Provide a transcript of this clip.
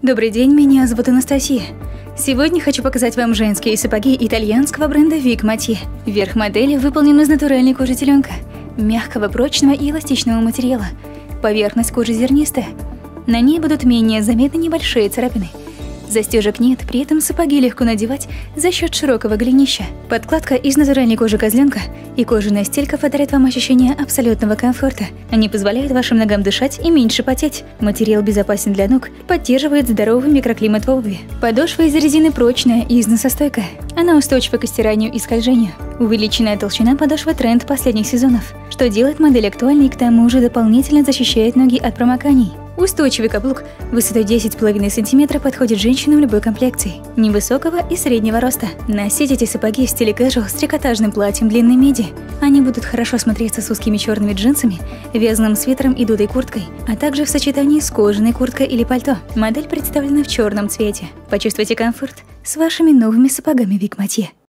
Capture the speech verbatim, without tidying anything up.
Добрый день, меня зовут Анастасия. Сегодня хочу показать вам женские сапоги итальянского бренда Вик Матье. Верх модели выполнен из натуральной кожи теленка, мягкого, прочного и эластичного материала. Поверхность кожи зернистая. На ней будут менее заметны небольшие царапины. Застежек нет, при этом сапоги легко надевать за счет широкого голенища. Подкладка из натуральной кожи козленка и кожаная стелька подарит вам ощущение абсолютного комфорта. Они позволяют вашим ногам дышать и меньше потеть. Материал безопасен для ног, поддерживает здоровый микроклимат в обуви. Подошва из резины прочная и износостойкая. Она устойчива к стиранию и скольжению. Увеличенная толщина подошвы – тренд последних сезонов, что делает модель актуальной и к тому же дополнительно защищает ноги от промоканий. Устойчивый каблук высотой десять целых пять десятых сантиметра подходит женщинам любой комплекции, невысокого и среднего роста. Носить эти сапоги в стиле casual с трикотажным платьем длинной миди. Они будут хорошо смотреться с узкими черными джинсами, вязаным свитером и дудой курткой, а также в сочетании с кожаной курткой или пальто. Модель представлена в черном цвете. Почувствуйте комфорт с вашими новыми сапогами Вик Матье.